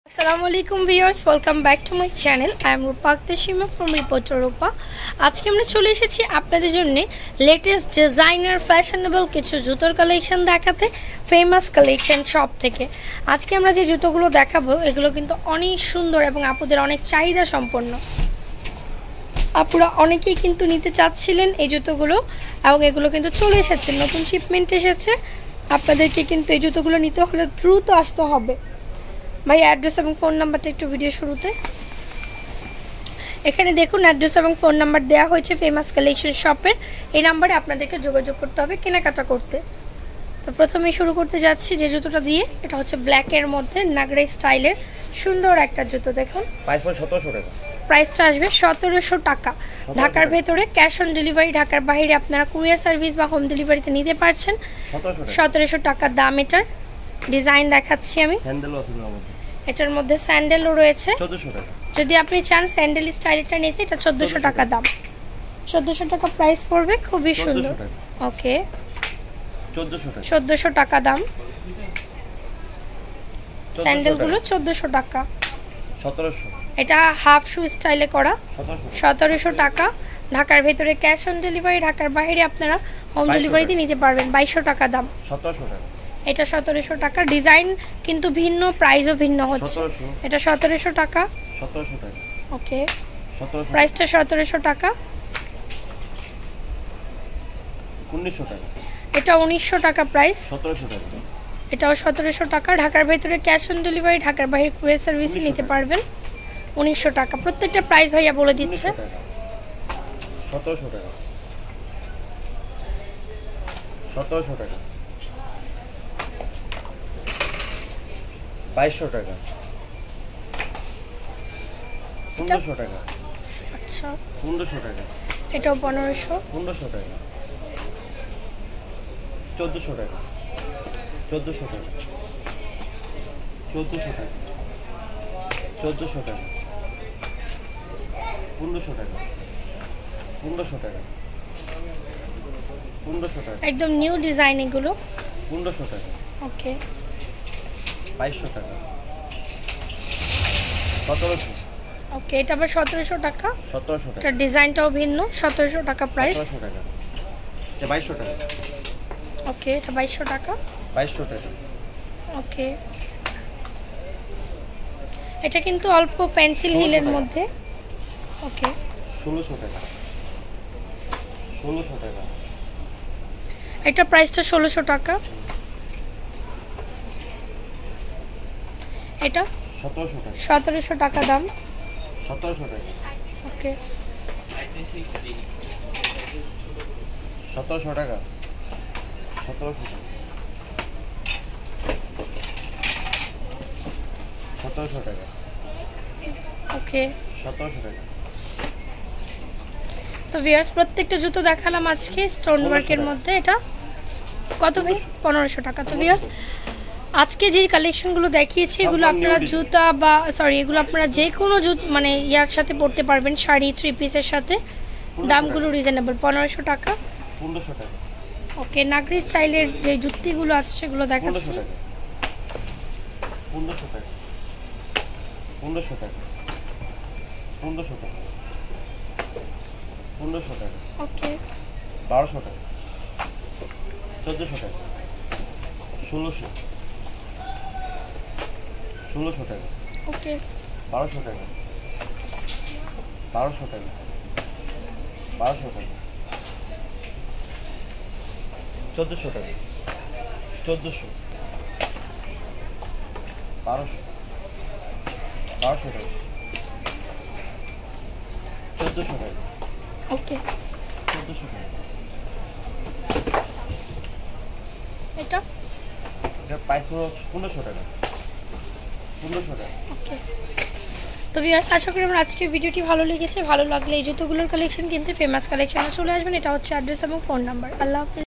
Assalamualaikum viewers, welcome back to my channel. I am Rupa Akhtar from Reporter Rupa. আজকে আমরা চলে এসেছি আপনাদের জন্য লেটেস্ট ডিজাইনার ফ্যাশনেবল কিছু জুতোর কালেকশন দেখাতে ফেমাস কালেকশন শপ থেকে। আজকে আমরা যে জুতোগুলো দেখাবো এগুলো কিন্তু অনেক সুন্দর এবং আপুদের অনেক চাহিদা সম্পন্ন। আপুরা অনেকেই কিন্তু নিতে চাচ্ছিলেন এই জুতোগুলো এবং এগুলো কিন্তু চলে এসেছে, নতুন শিপমেন্ট এসেছে। আপনাদেরকে কিন্তু এই জুতোগুলো নিতে হলে দ্রুত আসতে হবে। ভাই অ্যাড্রেস এবং ফোন নাম্বারটা একটু ভিডিও শুরুতে এখানে দেখুন, অ্যাড্রেস এবং ফোন নাম্বার দেওয়া হয়েছে ফেমাস কালেকশন শপের। এই নাম্বারে আপনাদেরকে যোগাযোগ করতে হবে কেনাকাটা করতে। তো প্রথমেই শুরু করতে যাচ্ছি যে জুতোটা দিয়ে, এটা হচ্ছে ব্ল্যাকের মধ্যে নাগরা স্টাইলের সুন্দর একটা জুতো। দেখুন প্রাইসটা আসবে 1700 টাকা। ঢাকার ভেতরে ক্যাশ অন ডেলিভারি, ঢাকার বাইরে আপনারা কুরিয়ার সার্ভিস বা হোম ডেলিভারিতে নিতে পারছেন। 1700 টাকা দাম এটার। ডিজাইন দেখাচ্ছি আমি, এটার মধ্যে স্যান্ডেলও রয়েছে 1400 টাকা। যদি আপনি চান স্যান্ডেল স্টাইলটা নিতে, এটা 1400 টাকা দাম। 1400 টাকা প্রাইস পড়বে, খুবই সুন্দর। ওকে 1400 টাকা দাম। স্যান্ডেলগুলো 1400 টাকা। 1700 এটা হাফ শু স্টাইলে করা। 1700 টাকা। ঢাকার ভেতরে ক্যাশ অন ডেলিভারি, ঢাকার বাইরে আপনারা হোম ডেলিভারিতে নিতে পারবেন। 2200 টাকা দাম। 1700 টাকা। এটা 1700 টাকা। ডিজাইন কিন্তু ভিন্ন, প্রাইসও ভিন্ন হচ্ছে। এটা 1700 টাকা। 1700 টাকা। ওকে প্রাইসটা 1700 টাকা। 1900 টাকা। এটা 1900 টাকা প্রাইস। 1700 টাকা। এটাও 1700 টাকা। ঢাকার ভেতরে ক্যাশ অন ডেলিভারি, ঢাকার বাইরে কুরিয়ার সার্ভিসে নিতে পারবেন। 1900 টাকা। প্রত্যেকটা প্রাইস ভাইয়া বলে দিচ্ছে। 1700 টাকা। 1700 টাকা। 2200 টাকা। 1500 টাকা। আচ্ছা 1500 টাকা। এটাও 1500। 1500 টাকা। 1400 টাকা। 1400 টাকা। 1400 টাকা। 1400 টাকা। 1500 টাকা। 1500 টাকা। 1500 টাকা। একদম নিউ ডিজাইন এগুলো। 1500 টাকা। ওকে 2200 টাকা। 1700। ওকে এটা আবার 1700 টাকা। 1700 টাকা। এটা ডিজাইনটাও ভিন্ন। 1700 টাকা প্রাইস। 1700 টাকা। এটা 2200 টাকা। ওকে এটা 2200 টাকা। 2200 টাকা। ওকে এটা কিন্তু অল্প পেন্সিল হিলের মধ্যে। ওকে 1600 টাকা। 1600 টাকা। এটা প্রাইসটা 1600 টাকা। এটা 1700 টাকা। 1700 টাকা দাম। 1700 টাকা। ওকে 1700 টাকা। 1700 টাকা। 1700 টাকা। ওকে 1700 টাকা। তো ভিউয়ার্স প্রত্যেকটা জুতো দেখালাম আজকে স্টোন ওয়ার্কের মধ্যে। এটা কত ভাই? 1500 টাকা। তো ভিউয়ার্স আজকে যে কালেকশনগুলো দেখিয়েছি এগুলো আপনারা জুতা বা এগুলো আপনারা যে কোনো মানে ইয়ার সাথে পরতে পারবেন, শাড়ি, থ্রি পিসের সাথে। দামগুলো রিজনেবল। 1500 টাকা। 1500 টাকা। ওকে নাগরি স্টাইলের যে জুতিগুলো আছে সেগুলো দেখাচ্ছি। 1500 টাকা। 1500 টাকা। 1500 টাকা। 1500 টাকা। ওকে 1200 টাকা। 1400 টাকা। 1600 টাকা। ওকে 1200 টাকা। 1200 টাকা। 1200 টাকা। 1400 টাকা। 1400 1200 1200 টাকা। 1400 টাকা। ওকে 1400 টাকা। এটা প্রাইস হলো 1500 টাকা। 1500 টাকা। ওকে তো ভিউয়ার্স আশা করি আমার আজকের ভিডিওটি ভালো লেগেছে। ভালো লাগলে এই জুতোগুলোর কালেকশন কিনতে ফেমাস কালেকশনে চলে আসবেন। এটা হচ্ছে অ্যাড্রেস এবং ফোন নাম্বার। আল্লাহ হাফেজ।